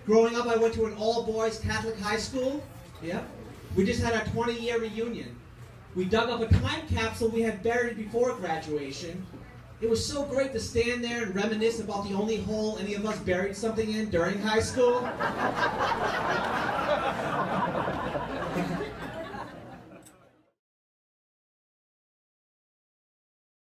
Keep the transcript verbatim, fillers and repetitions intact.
Growing up, I went to an all-boys Catholic high school. Yep. We just had our twenty year reunion. We dug up a time capsule we had buried before graduation. It was so great to stand there and reminisce about the only hole any of us buried something in during high school.